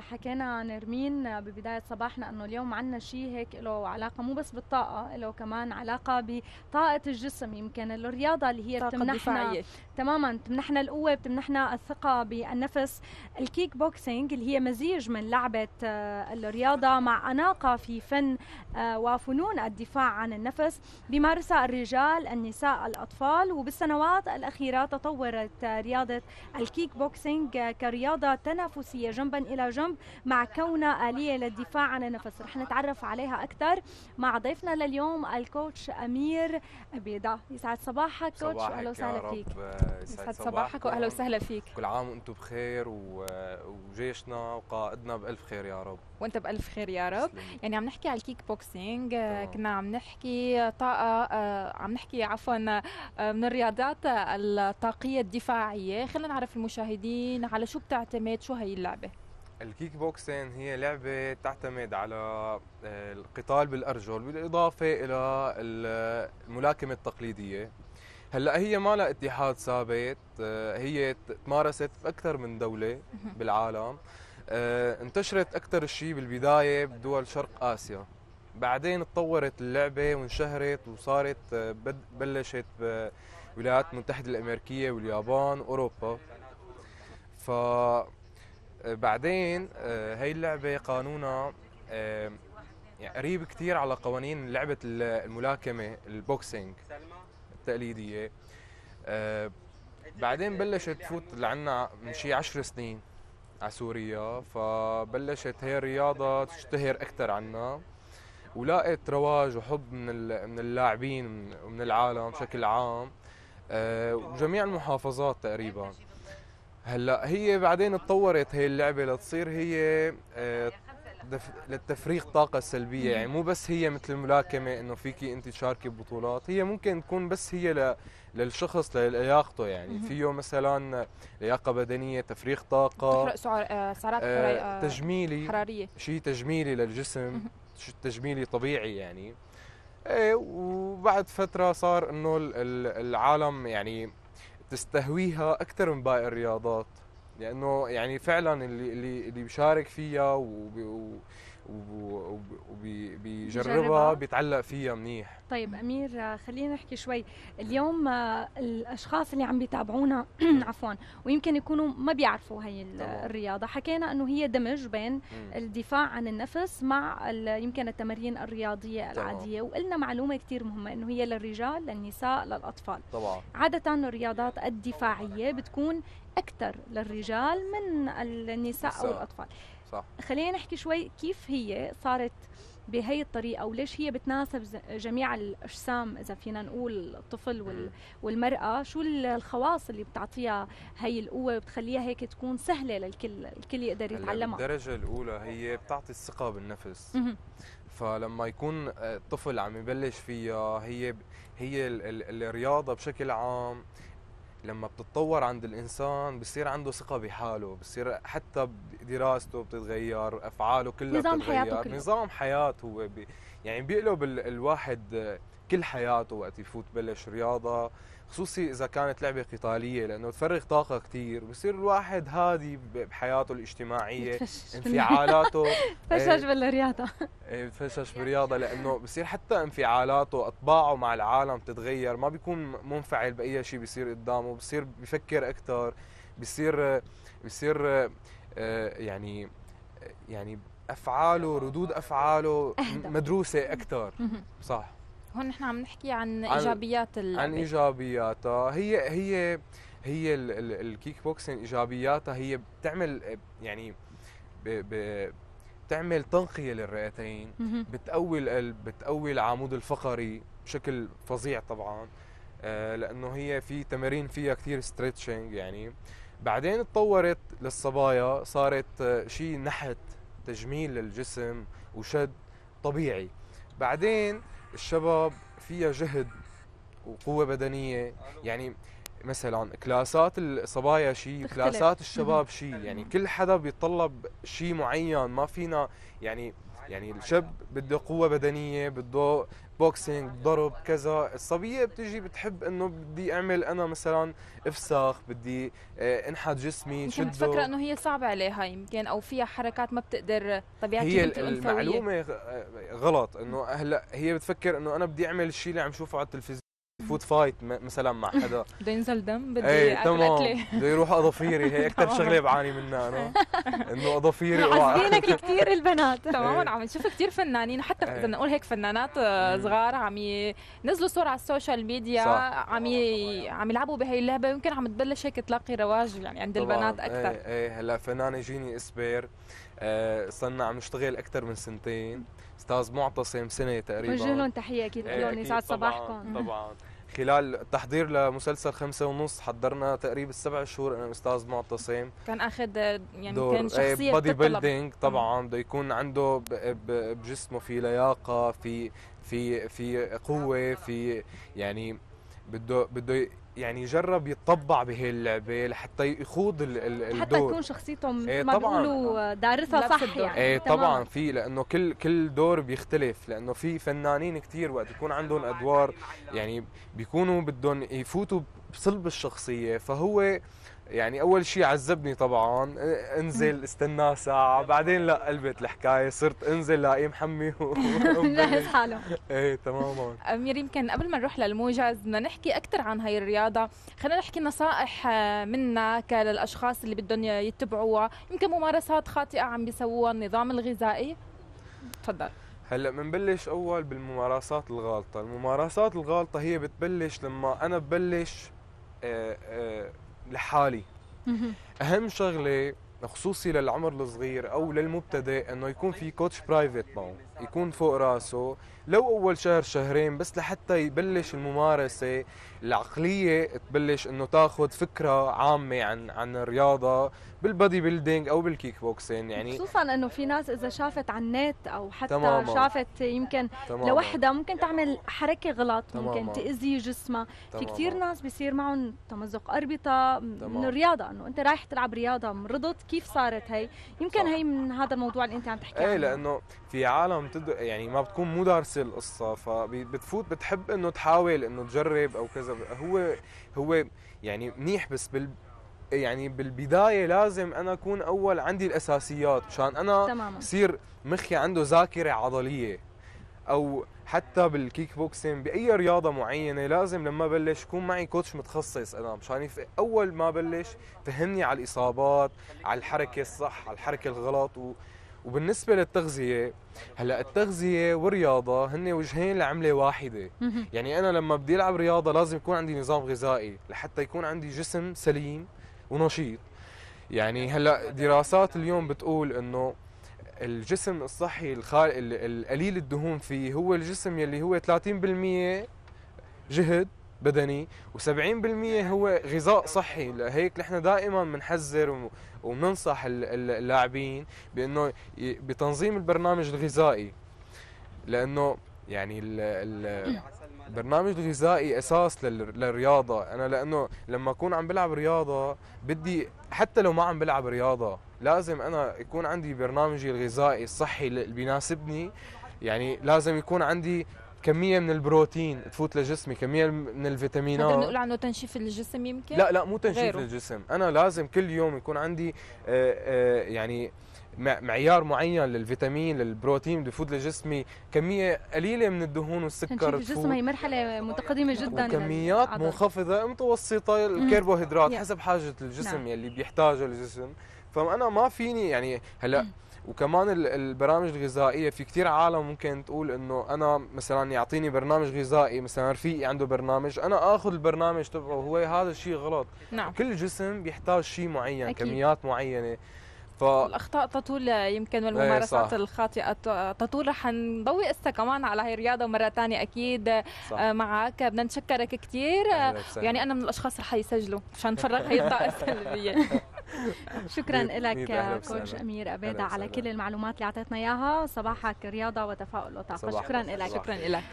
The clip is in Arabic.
حكينا نرمين ببداية صباحنا أنه اليوم عنا شيء هيك له علاقة مو بس بالطاقة، له كمان علاقة بطاقة الجسم. يمكن الرياضة اللي هي الطاقة بتمنحنا الدفاعية. تماما، بتمنحنا القوة، بتمنحنا الثقة بالنفس. الكيك بوكسينج اللي هي مزيج من لعبة الرياضة مع أناقة في فن وفنون الدفاع عن النفس، بيمارسها الرجال، النساء، الأطفال. وبالسنوات الأخيرة تطورت رياضة الكيك بوكسينج كرياضة تنافسية جنبا إلى جنب مع كونها آلية للدفاع عن النفس. رح نتعرف عليها أكثر مع ضيفنا لليوم الكوتش أمير بيضة. يسعد صباحك كوتش، أهلا وسهلا فيك. يسعد صباحك وأهلا وسهلا فيك. كل عام وانتم بخير وجيشنا وقائدنا بألف خير يا رب. وانت بألف خير يا رب. يعني عم نحكي على الكيك بوكسينج، كنا عم نحكي عم نحكي عفوا من الرياضات الطاقية الدفاعية. خلينا نعرف المشاهدين على شو بتعتمد، شو هي اللعبة؟ الكيك بوكسين هي لعبة تعتمد على القتال بالأرجل بالإضافة إلى الملاكمة التقليدية. هلا هي ما لها اتحاد ثابت، هي تمارست بأكثر من دولة بالعالم. انتشرت أكثر شيء بالبداية بدول شرق آسيا، بعدين تطورت اللعبة وانشهرت وصارت بلشت بالولايات المتحدة الأمريكية واليابان وأوروبا. بعدين هي اللعبة قانونها يعني قريب كتير على قوانين لعبة الملاكمة البوكسينج التقليدية. بعدين بلشت تفوت لعنا من شي 10 سنين على سوريا، فبلشت هي الرياضة تشتهر أكثر عنا ولاقت رواج وحب من اللاعبين ومن العالم بشكل عام وجميع المحافظات تقريبا. هلا هي بعدين تطورت هي اللعبة لتصير هي للتفريغ طاقة سلبية، يعني مو بس هي مثل الملاكمة انه فيكي انت تشاركي ببطولات، هي ممكن تكون بس هي للشخص للياقته، يعني فيه مثلا لياقة بدنية، تفريغ طاقة، تحرق سعرات تجميلي حرارية، شيء تجميلي للجسم، تجميلي طبيعي يعني. ايه، وبعد فترة صار انه العالم يعني تستهويها اكثر من باقي الرياضات، لانه يعني فعلا اللي بيشارك فيها وبيجربها بيتعلق فيها منيح. طيب أمير، خلينا نحكي شوي اليوم. الأشخاص اللي عم بيتابعونا عفوا ويمكن يكونوا ما بيعرفوا هي الرياضة، حكينا أنه هي دمج بين الدفاع عن النفس مع يمكن التمارين الرياضية العادية. وقلنا معلومة كتير مهمة أنه هي للرجال، للنساء، للأطفال. طبعا عادة الرياضات الدفاعية بتكون أكثر للرجال من النساء أو الأطفال. صح. خلينا نحكي شوي كيف هي صارت بهي الطريقة، وليش هي بتناسب جميع الأجسام، إذا فينا نقول الطفل والمرأة. شو الخواص اللي بتعطيها هي القوة وبتخليها هيك تكون سهلة للكل، الكل يقدر يتعلمها؟ بالدرجة الأولى هي بتعطي الثقة بالنفس. فلما يكون الطفل عم يبلش فيها، هي الرياضة بشكل عام لما بتتطور عند الإنسان بصير عنده ثقة بحاله، بصير حتى دراسته بتتغير، أفعاله كلها نظام بتتغير، حياته كله. نظام حياته هو يعني بيقلب الواحد كل حياته وقت يفوت بلش رياضة، خصوصي إذا كانت لعبة قتالية، لأنه تفرغ طاقة كتير، بصير الواحد هادي بحياته الاجتماعية، انفعالاته فشش بالرياضة. بتفشش بالرياضة، لأنه بصير حتى انفعالاته، أطباعه مع العالم تتغير، ما بيكون منفعل بأي شيء بيصير قدامه، بصير بيفكر أكثر، بصير يعني أفعاله، ردود أفعاله مدروسة أكثر. صح. هون نحن عم نحكي عن إيجابيات اللعبة. عن إيجابياتها. هي الكيك بوكسين إيجابياتها هي بتعمل يعني بتعمل تنقية للرئتين، بتقوي القلب، بتقوي العمود الفقري بشكل فظيع طبعا، لأنه هي في تمارين فيها كثير ستريتشنج يعني. بعدين تطورت للصبايا، صارت شيء نحت، تجميل للجسم وشد طبيعي. بعدين الشباب فيها جهد وقوة بدنية، يعني مثلا كلاسات الصبايا شيء، كلاسات الشباب شيء، يعني كل حدا بيتطلب شيء معين، ما فينا يعني يعني الشاب بده قوة بدنية، بده بوكسينج، ضرب، كذا. الصبية بتجي بتحب انه بدي اعمل انا مثلا افسخ، بدي انحت جسمي، يمكن شده. بتفكر انه هي صعبة عليها يمكن، او فيها حركات ما بتقدر طبيعة هي البنت الانثوية. المعلومة غلط، انه هلا هي بتفكر انه انا بدي اعمل الشيء اللي عم شوفه على التلفزيون، فوت فايت مثلا مع حدا، بده ينزل دم، بدي ايه اكل تمام، اكله. بده يروح اظافيري. هي اكثر تماماً. شغله بعاني منها انا، انه اظافيري معذبينك كثير البنات. تماما. عم نشوف كثير فنانين، حتى اذا نقول هيك فنانات صغار عم ينزلوا صور على السوشيال ميديا، عم يلعبوا بهي اللعبه، يمكن عم تبلش هيك تلاقي رواج يعني عند البنات اكثر. ايه هلا فنانه جيني اسبير، صرنا عم نشتغل اكثر من سنتين. استاذ معتصم سنه تقريبا، وجه لهم تحيه اكيد لهم، يسعد صباحكم. طبعا. خلال التحضير لمسلسل 5:30 حضرنا تقريبا 7 شهور انا استاذ معتصم. كان اخذ يعني كان شخصيه بودي بتطلب بيلدينج طبعا، بده يكون عنده بجسمه في لياقه، في قوه، في يعني بده يعني يجرب يتطبع بهي اللعبه لحتى يخوض الدور، حتى يكون شخصيته مثل ما طبعاً. بيقولوا دارسها صح يعني. ايه طبعا في، لانه كل دور بيختلف، لانه في فنانين كثير وقت يكون عندهم ادوار يعني بيكونوا بدهم يفوتوا بصلب الشخصيه. فهو يعني اول شيء عذبني طبعا، انزل استنى ساعه، بعدين لا قلبت الحكايه، صرت انزل لاقيه محمي مجهز حاله. ايه تماما. أمير، يمكن قبل ما نروح للموجز بدنا نحكي اكثر عن هاي الرياضه. خلينا نحكي نصائح منك للاشخاص اللي بدهم يتبعوها، يمكن ممارسات خاطئه عم بيسووها، النظام الغذائي. تفضل. هلا بنبلش اول بالممارسات الغالطه. الممارسات الغالطه هي بتبلش لما انا ببلش لحالي. اهم شغله خصوصي للعمر الصغير او للمبتدئ انه يكون في كوتش برايفت معه، يكون فوق راسه لو اول شهر شهرين بس، لحتى يبلش الممارسه العقليه، تبلش انه تاخذ فكره عامه عن الرياضه بالبادي بيلدينج او بالكيك بوكسين. يعني خصوصا انه في ناس اذا شافت على النت او حتى تماما. شافت يمكن لوحدها ممكن تعمل حركه غلط، ممكن تماما. تاذي جسمها. في كثير ناس بيصير معهم تمزق اربطه تمام. من الرياضه، انه انت رايح تلعب رياضه مرضت، كيف صارت هي؟ يمكن صح. هي من هذا الموضوع اللي انت عم تحكي عنه. ايه لانه في عالم يعني ما بتكون مو دارسه القصه، فبتفوت بتحب انه تحاول انه تجرب او كذا. هو يعني منيح، بس يعني بالبدايه لازم انا اكون اول عندي الاساسيات مشان انا يصير مخي عنده ذاكره عضليه. او حتى بالكيك بوكسين باي رياضه معينه لازم لما بلش يكون معي كوتش متخصص انا، مشان اول ما بلش فهمني على الاصابات، على الحركه الصح، على الحركه الغلط. وبالنسبه للتغذيه، هلا التغذيه والرياضه هن وجهين لعمله واحده. يعني انا لما بدي العب رياضه لازم يكون عندي نظام غذائي لحتى يكون عندي جسم سليم ونشيط. يعني هلا دراسات اليوم بتقول انه الجسم الصحي القليل الدهون فيه هو الجسم يلي هو 30% جهد بدني و70% هو غذاء صحي. لهيك نحن دائما بنحذر وبننصح اللاعبين بانه بتنظيم البرنامج الغذائي، لانه يعني البرنامج الغذائي اساس للرياضه. انا لانه لما اكون عم بلعب رياضه بدي حتى لو ما عم بلعب رياضه لازم انا يكون عندي برنامجي الغذائي الصحي اللي بيناسبني. يعني لازم يكون عندي كميه من البروتين تفوت لجسمي، كميه من الفيتامينات. نقدر نقول عنه تنشيف الجسم يمكن؟ لا مو تنشيف غيره. الجسم. انا لازم كل يوم يكون عندي يعني معيار معين للفيتامين للبروتين بده يفوت لجسمي، كميه قليله من الدهون والسكر تنشيف الجسم هي مرحله متقدمه جدا، وكميات منخفضه متوسطه الكربوهيدرات حسب حاجه الجسم يلي بيحتاجه الجسم. فانا ما فيني يعني هلا وكمان البرامج الغذائيه في كثير عالم ممكن تقول انه انا مثلا يعطيني برنامج غذائي، مثلا رفيقي عنده برنامج انا اخذ البرنامج تبعه. هو هذا الشيء غلط. نعم. كل جسم بيحتاج شيء معين، أكيد. كميات معينه. الأخطاء تطول يمكن والممارسات الخاطئة تطول. رح نضوي قصة كمان على هاي الرياضة مرة تانية أكيد. صح. معك بدنا نشكرك كثير. يعني أنا من الأشخاص رح يسجلوا عشان نفرغ هاي الطاقة السلبية. شكرا لك كوتش أمير أبيدة على كل المعلومات اللي أعطيتنا إياها. صباحك رياضة وتفاؤل وطاقة. شكرا لك. شكرا لك.